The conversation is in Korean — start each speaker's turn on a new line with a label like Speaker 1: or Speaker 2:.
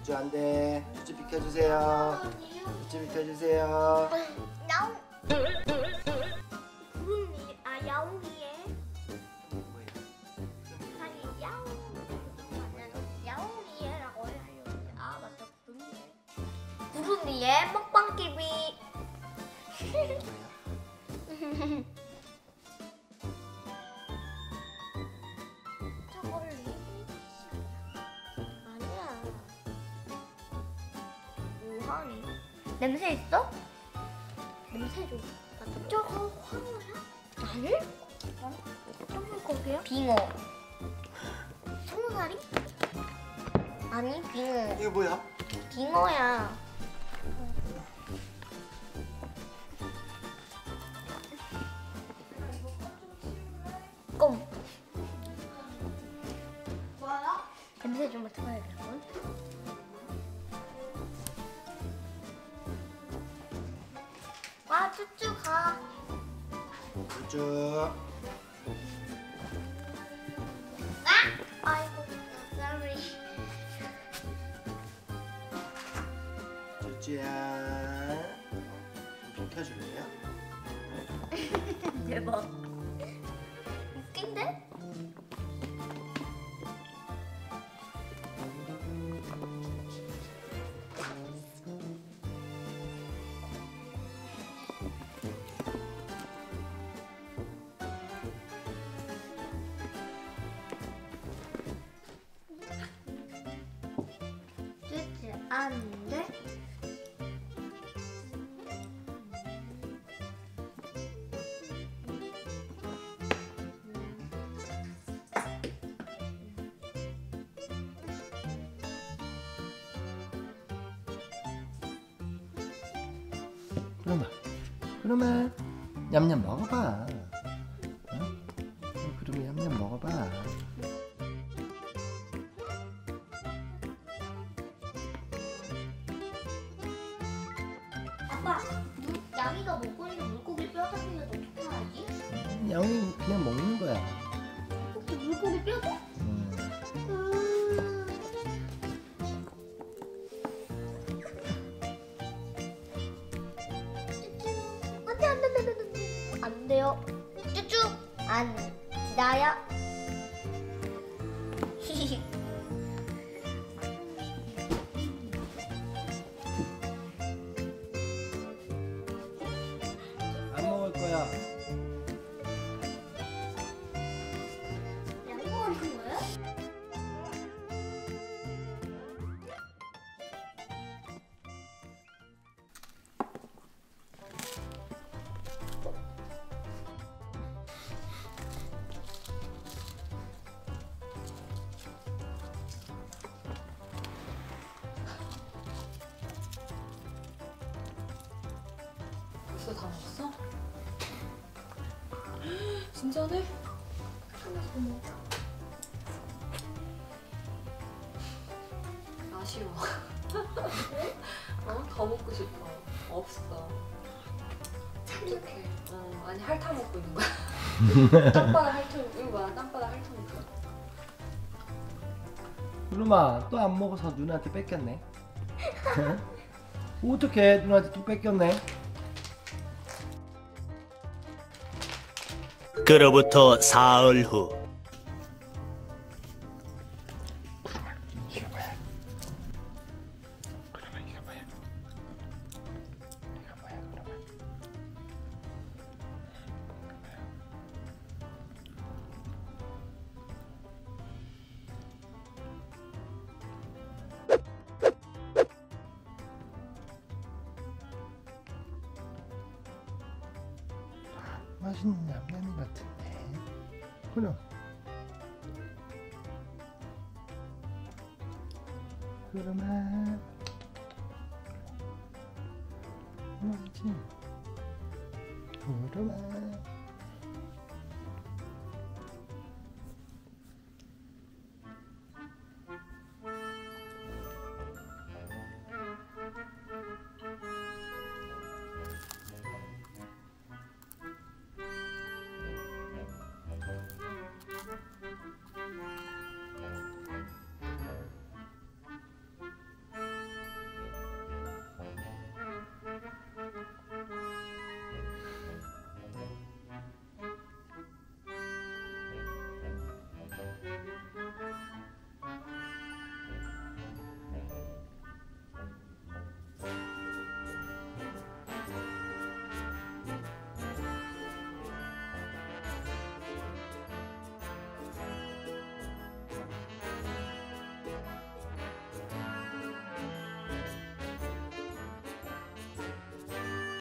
Speaker 1: 쭈쭈 안돼. 쭈쭈 비켜주세요. 쭈쭈 비켜주세요.
Speaker 2: 야옹. 구름이 야옹이에.
Speaker 1: 뭐야?
Speaker 2: 아니 야옹. 야옹이에라고 해요. 아 맞다 구름이에. 구름이에 먹방 TV. 저거를 아니야. 우한. 냄새 있어? 냄새 좀. 저거 황어야? 아니? 어떤 물고기야? 빙어. 송사리? 아니 빙어.
Speaker 1: 이게 뭐야?
Speaker 2: 빙어야. 껌. 뭐야? 냄새 좀 맡아봐야겠군. 와 쭈쭈 가.
Speaker 1: 쭈쭈.
Speaker 2: 아이고 sorry.
Speaker 1: 쭈쭈야. 비켜줄래요?
Speaker 2: 대박. 웃긴데? 쭈쭈 안 돼?
Speaker 1: 그러면 냠냠 먹어봐. 그러면 냠냠 먹어봐.
Speaker 2: 아빠, 양이가 먹고 있는 물고기 뼈 같은 거 어떻게 하지?
Speaker 1: 양이 그냥 먹는 거야.
Speaker 2: 혹시 물고기 뼈도? 안 돼요. 쭈쭈 안 기다려.
Speaker 1: 안 먹을 거야.
Speaker 2: 양보하는 거야?
Speaker 3: 벌써 다 먹었어? 진짜네? 아쉬워. 어? 더 먹고 싶어. 없어. 어떡해. 아니 핥아 먹고 있는 거야. 땅바닥 핥아 먹고 이거 봐. 땅바닥 핥아 먹고.
Speaker 1: 루마 또 안 먹어서 누나한테 뺏겼네. 어떡해, 누나한테 또 뺏겼네.
Speaker 4: 그로부터 사흘 후.
Speaker 1: 이거 뭐야? 그러면 이거 뭐야? 이거 뭐야? 그러면 맛있는 냠냠이 같은데. 그럼 그러면 뭐지? 그러면